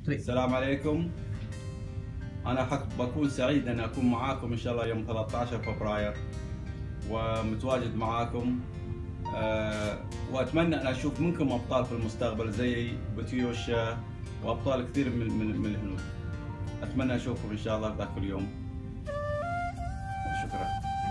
السلام عليكم. أنا بكون سعيد أن أكون معاكم إن شاء الله يوم 13 فبراير ومتواجد معاكم، وأتمنى أن أشوف منكم أبطال في المستقبل زي بتيوشا وأبطال كثير من الهنود. أتمنى أشوفكم إن شاء الله في ذاك اليوم. شكرا.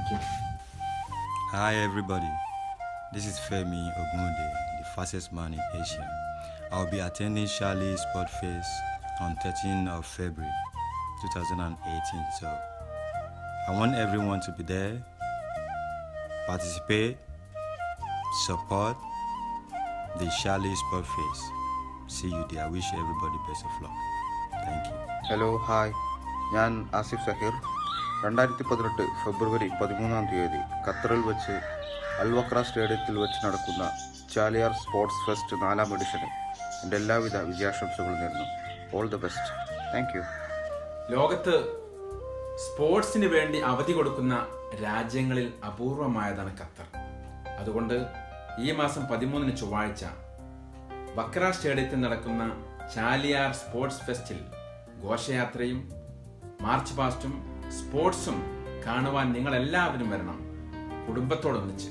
Hi everybody, this is Femi Ogunode, the fastest man in Asia. I'll be attending Chaliyar Sport Fest on 13th of February 2018. So I want everyone to be there, participate, support the Chaliyar Sport Fest. See you there. I wish everybody best of luck. Thank you. Hello hi, ഞാൻ ആസിഫ് സഹീർ. 2018 ഫെബ്രുവരി 13 ഖത്തറിൽ വെച്ച് അൽവക്ര സ്റ്റേഡിയത്തിൽ വെച്ച് നടക്കുന്ന Chaliyar sports fest 4ാം എഡിഷന് എൻ്റെ എല്ലാവിധ വിജയാശംസകളും നേരുന്നു. All the best. Thank you. ലോകത്ത് സ്പോർട്സിന് വേണ്ടി അവധി കൊടുക്കുന്ന രാജ്യങ്ങളിൽ അപൂർവമായതാണ് ഖത്തർ. അതുകൊണ്ട് ഈ മാസം 13 ചൊവ്വാഴ്ച വക്ര സ്റ്റേഡിയത്തിൽ നടക്കുന്ന ചാലിയാർ സ്പോർട്സ് ഫെസ്റ്റിൽ ഘോഷയാത്രയും മാർച്ച് പാസ്റ്റും സ്പോർട്സും കാണുവാൻ നിങ്ങൾ എല്ലാവരും വരണം, കുടുംബത്തോടൊന്നിച്ച്.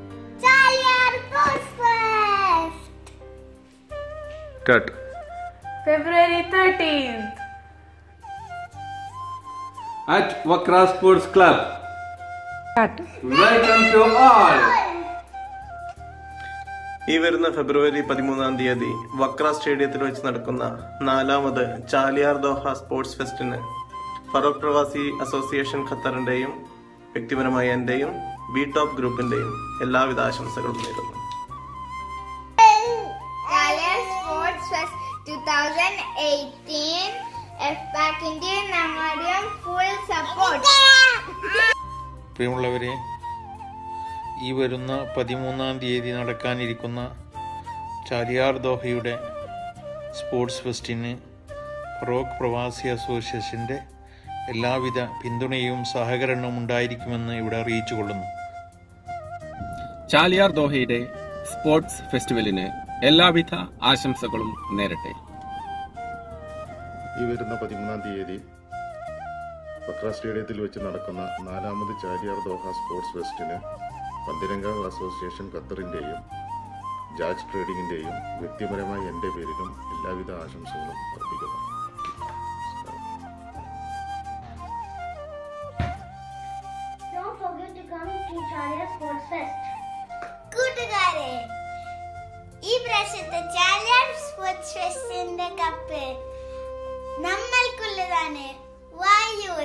February 13th At Wakra Sports Club. Welcome to all. ഈ വരുന്ന ഫെബ്രുവരി 13 വക്ര സ്റ്റേഡിയത്തിൽ വെച്ച് നടക്കുന്ന 4ാമത് ചാലിയാർ ദോഹ സ്പോർട്സ് ഫെസ്റ്റിന് ഫറോക്ക് പ്രവാസി അസോസിയേഷൻ ഖത്തറിന്റെയും വ്യക്തിപരമായ എന്റെയും ബി ടോപ്പ് ഗ്രൂപ്പിന്റെയും എല്ലാവിധ ആശംസകളും നേരുന്നു. Talal Sports Fest 2018 FPACന്റെ നമ്മളുടെ ഫുൾ സപ്പോർട്ട്. പ്രിയമുള്ളവരെ, ഈ വരുന്ന 13 നടക്കാനിരിക്കുന്ന ചാലിയാർ ദോഹയുടെ സ്പോർട്സ് ഫെസ്റ്റിന് ഫറോക്ക് പ്രവാസി അസോസിയേഷൻ്റെ എല്ലാവിധ പിന്തുണയും സഹകരണവും ഉണ്ടായിരിക്കുമെന്ന് ഇവിടെ അറിയിച്ചു കൊള്ളുന്നു. ചാലിയാർ ദോഹയുടെ സ്പോർട്സ് ഫെസ്റ്റിവലിന് എല്ലാവിധ ആശംസകളും നേരട്ടെ. ഈ വരുന്ന 13 വക്ര സ്റ്റേഡിയത്തിൽ വെച്ച് നടക്കുന്ന 4ാമത് ചാലിയാർ ദോഹ സ്പോർട്സ് ഫെസ്റ്റിന് പന്തിരംഗ അസോസിയേഷൻ ഖത്തറിൻ്റെയും ജാജ് ട്രേഡിങ്ങിൻ്റെയും വ്യക്തിപരമായി എൻ്റെ പേരിലും എല്ലാവിധ ആശംസകളും അർപ്പിക്കുന്നു. Don't forget to come to Chaliyar Sports Fest. കൂട്ടുകാരെ, ഈ പ്രാവശ്യത്തെ ചാലിയാർ സ്പോർട്സ് ഫെസ്റ്റിന്റെ കപ്പ് നമ്മൾക്കുള്ളതാണ്. വായൂർ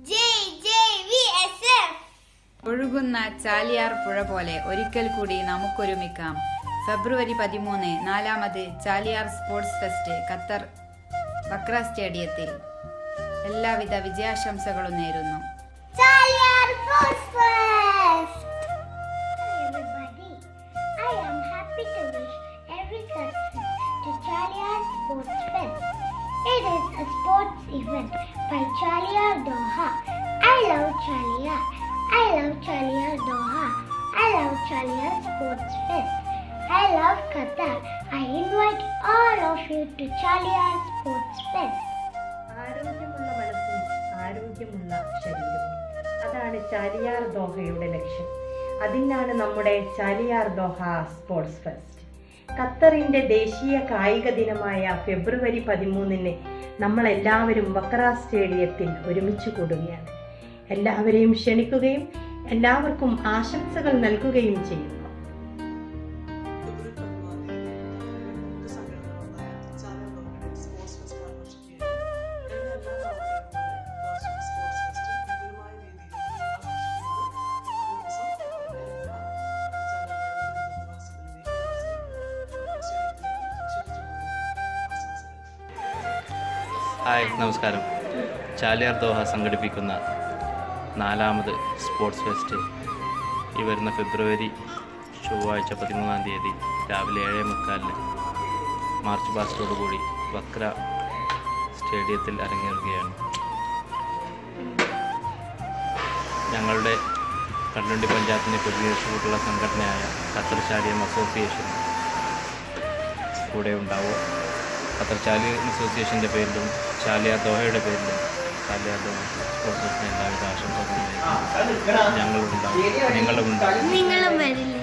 JJVSF. ഒഴുകുന്ന ചാലിയാർ പുഴ പോലെ ഒരിക്കൽ കൂടി നമുക്കൊരുമിക്കാം. ഫെബ്രുവരി 13 4ാമത് Chaliyar sports fest Qatar Wakrah സ്റ്റേഡിയത്തിൽ. എല്ലാവിധ വിജയാശംസകളും നേരുന്നു. Chaliyar Sports Fest. Hi everybody, I am happy to wish every cousin to Chaliyar Sports Fest. It is a sports event by Chaliyar Doha. I love Chaliyar. I love Chaliyar Doha. I love Chaliyar Sports Fest. I love Qatar. I invite all of you to Chaliyar Sports Fest. ആരോഗ്യമുള്ള മനസ്സും ആരോഗ്യമുള്ള ശരീരവും, അതാണ് ചാലിയാർ ദോഹയുടെ ലക്ഷ്യം. അതിനാണ് നമ്മുടെ Chaliyar Doha sports fest. ഖത്തറിന്റെ ദേശീയ കായിക ദിനമായ ഫെബ്രുവരി 13 നമ്മളെല്ലാവരും വക്ര സ്റ്റേഡിയത്തിൽ ഒരുമിച്ച് കൂടുകയാണ്. എല്ലാവരെയും ക്ഷണിക്കുകയും എല്ലാവർക്കും ആശംസകൾ നൽകുകയും ചെയ്യുന്നു. ഹായ്, നമസ്കാരം. ചാലിയാർ ദോഹ സംഘടിപ്പിക്കുന്ന 4ാമത് സ്പോർട്സ് ഫെസ്റ്റ് ഈ വരുന്ന ഫെബ്രുവരി ചൊവ്വാഴ്ച 13 രാവിലെ 7:45 മാർച്ച് പാസ്റ്റോടുകൂടി വക്ര സ്റ്റേഡിയത്തിൽ അരങ്ങേറുകയാണ്. ഞങ്ങളുടെ കണ്ണുണ്ടി പഞ്ചായത്തിനെ പ്രതിനിധീകരിച്ചുകൊണ്ടുള്ള സംഘടനയായ ഖത്തർ ചാലിയം അസോസിയേഷൻ കൂടെ ഉണ്ടാവും. ഖത്തർ ചാലിയർ അസോസിയേഷൻ്റെ പേരിലും ചാലിയാർ ദോഹയുടെ പേരിലും ചാലിയാർ ദോഹ സ്പോർട്സ് ഫെസ്റ്റിന് എല്ലാവിധ ആശംസകളും ഞങ്ങളുണ്ടാവും, നിങ്ങളും നിങ്ങളും വരില്ലേ?